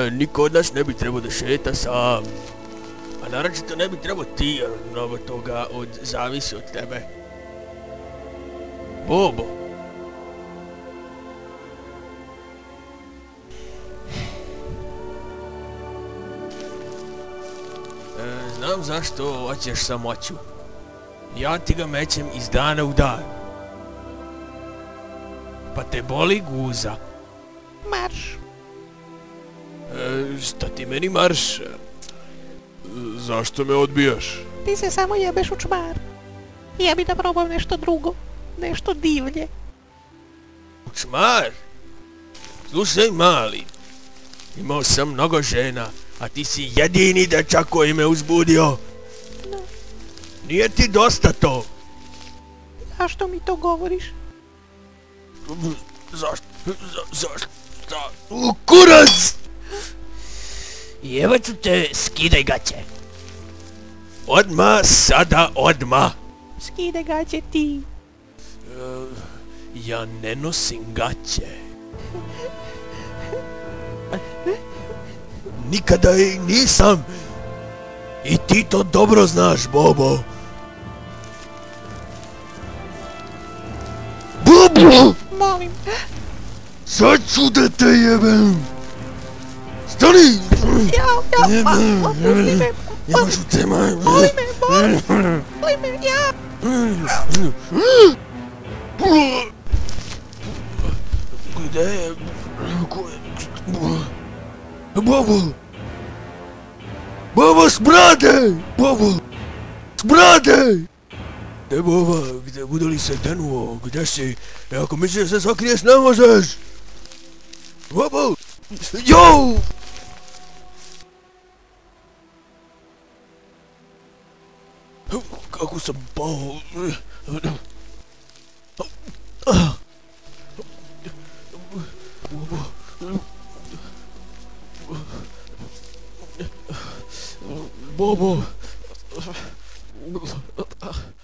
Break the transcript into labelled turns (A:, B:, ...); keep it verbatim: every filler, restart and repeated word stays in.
A: niko od nas ne bi trebao da šeta sam. A naročito ne bi trebao ti, jer mnogo toga od, zavisi od tebe. Bobo. E, znam zašto hoćeš samoću. Ja ti ga mećem iz dana u dan. Pa te boli guza.
B: Marš.
A: E, šta ti meni marš? E, zašto me odbijaš?
B: Ti se samo jebeš u čmar. Ja bi da probam nešto drugo. Nešto divlje.
A: U čmar? Slušaj mali. Imao sam mnogo žena, a ti si jedini dečak koji me uzbudio.
B: No.
A: Nije ti dosta to?
B: Zašto mi to govoriš?
A: Zašto? Za, zašto? U kurac! Jevaću te, skidaj gaće. Odma, sada odma.
B: Skidaj gaće ti.
A: Uh, ja ne nosim gaće. Nikada i nisam. I ti to dobro znaš, Bobo. Bobo!
B: Molim.
A: Sad ću da te jebem. Stani!
B: Ja, ja, ma, opusti me.
A: Jemaš u te, maj.
B: Boli me, boli. Boli me, ja.
A: Gde je? Bobo! Bobo, smrade! Bobo! Smrade! Gde Boba? Gde bude li se denuo? Gde si? E, ako misliš da se sakriješ, ne možeš! Bobo! Jo! Kako sam pao? Bobo!